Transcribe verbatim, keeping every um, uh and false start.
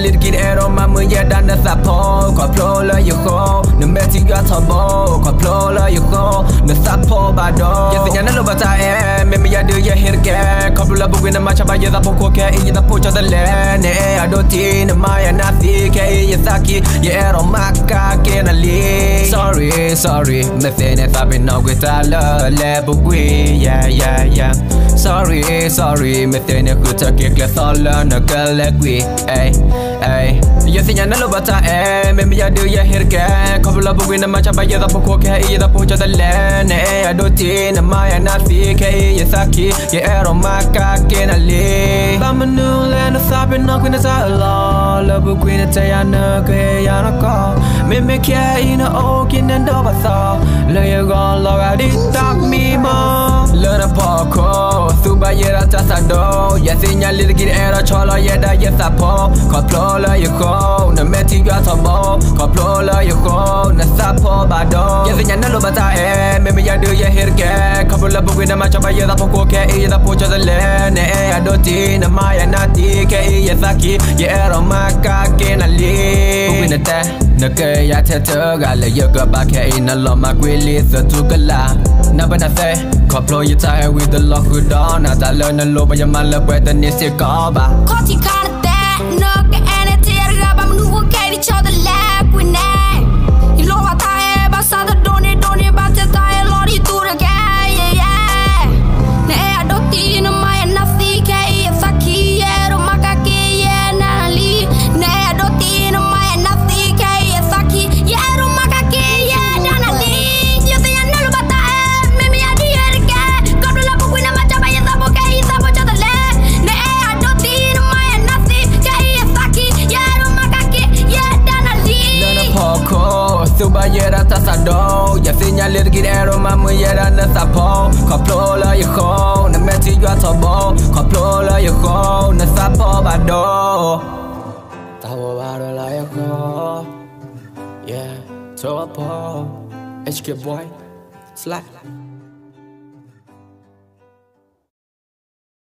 little kid at on my money down the sapo Koplola you ho no meti got a bow Koplola you ho no sapo bado Yes ya no bata eh me ya do ya hit get Koplola bu win match by the poko ke in the poach of the land eh I don't tin my nafi ke yasaki yeah on maka can ali Sorry sorry me fene sabi no with a le bu yeah yeah yeah Sorry sorry me fene kuta ke solo no girl like we ay ay yo sinya na lo bata eh me ya do ya hit get couple of win match by the poko ke in the poach of the land eh I don't tin my nafi ke yasaki yeah on maka can ali Bamanu land sabi no kwina sa la lo bu kwina te ya no ke ya no ko me me kia in a okin and over saw lo you gon lo ga di talk me mo lo na poko suba yera tasado ya sinya little kid era cholo yeda yesa po koplola you go na meti gato mo koplola you go na sapo bado ya sinya na lo bata eh me me ya do ya hit ke couple of win match by the poko ke in the poach of the land eh I don't tin my nati ke yesaki yeah on maka can ali win the na ke ya te te ga le yo ga ba ke in a lot my really so to gala na ba na say koplo you tie with the lock who down na ta learn a lo ba ya ma le bwe the ni se ka ba Koti kana that no ke ene te ga ba mnu ko ke di cho the lag with nay you lo wa ta e ba sa the doni doni ba te ta e lo di tu ga yeah yeah ne I don't think no my nafi ke yesaki yeah ro maka ke yeah na li ne I don't think no my nafi ke yesaki yeah ro maka ke yeah na li yo te na lo bata e me me adi erga kabla la bu na macha ba yesa bo ke isa bo cha the le ne I don't think no my nafi ke yesaki yeah ro maka ke yeah na li Lana poko suba yera tasado ya sinya little kid era mamu yera na sapo koplola you go na meti got a bow koplola you go na sapo bado Tawo bado la you go yeah so po H K boy slap